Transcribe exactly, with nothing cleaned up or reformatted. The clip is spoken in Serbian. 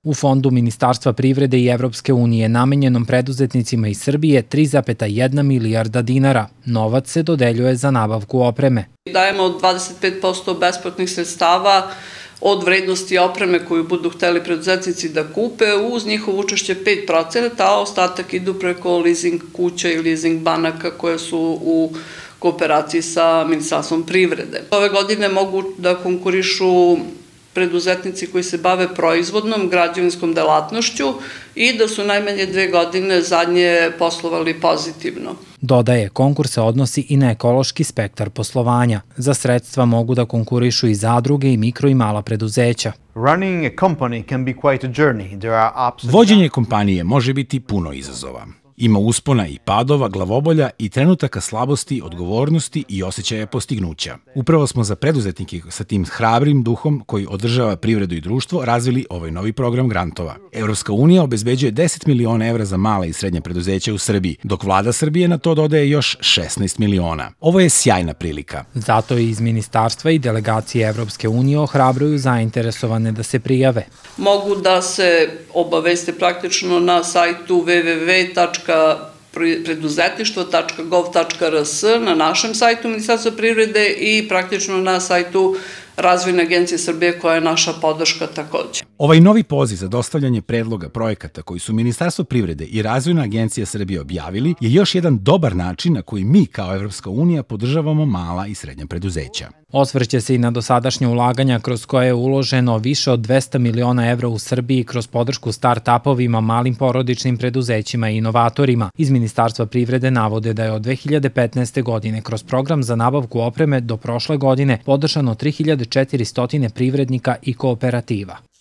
U fondu Ministarstva privrede i Evropske unije namenjenom preduzetnicima iz Srbije tri zarez jedna milijarda dinara. Novac se dodeljuje za nabavku opreme. Dajemo dvadeset pet posto besplatnih sredstava od vrednosti opreme koju budu hteli preduzetnici da kupe, uz njihovo učešće pet procenata, a ostatak idu preko leasing kuća i leasing banaka koje su u kooperaciji sa Ministarstvom privrede. Ove godine mogu da konkurišu preduzetnici koji se bave proizvodnom, građevinskom delatnošću i da su najmanje dve godine zadnje poslovali pozitivno. Dodaje, konkurs se odnosi i na ekološki spektar poslovanja. Za sredstva mogu da konkurišu i zadruge i mikro i mala preduzeća. Vođenje kompanije može biti puno izazova. Ima uspona i padova, glavobolja i trenutaka slabosti, odgovornosti i osjećaja postignuća. Upravo smo za preduzetnike sa tim hrabrim duhom koji održava privredu i društvo razvili ovaj novi program grantova. Evropska unija obezbeđuje deset miliona evra za mala i srednja preduzeća u Srbiji, dok vlada Srbije na to dodaje još šesnaest miliona. Ovo je sjajna prilika. Zato i iz ministarstva i delegacije Evropske unije ohrabruju zainteresovane da se prijave. Mogu da se obaveste praktično na sajtu w w w tačka preduzetništvo tačka gov tačka r s, na našem sajtu Ministarstva privrede i praktično na sajtu Razvojne agencije Srbije koja je naša podrška takođe. Ovaj novi poziv za dostavljanje predloga projekata koji su Ministarstvo privrede i Razvojna agencija Srbije objavili je još jedan dobar način na koji mi kao Evropska unija podržavamo mala i srednja preduzeća. Osvrće se i na dosadašnje ulaganja kroz koje je uloženo više od dvesta miliona evra u Srbiji kroz podršku start-upovima, malim porodičnim preduzećima i inovatorima. Iz Ministarstva privrede navode da je od dve hiljade petnaeste. godine kroz program za nabavku opreme do prošle godine podržano tri hiljade četiristo privrednika i kooperativa.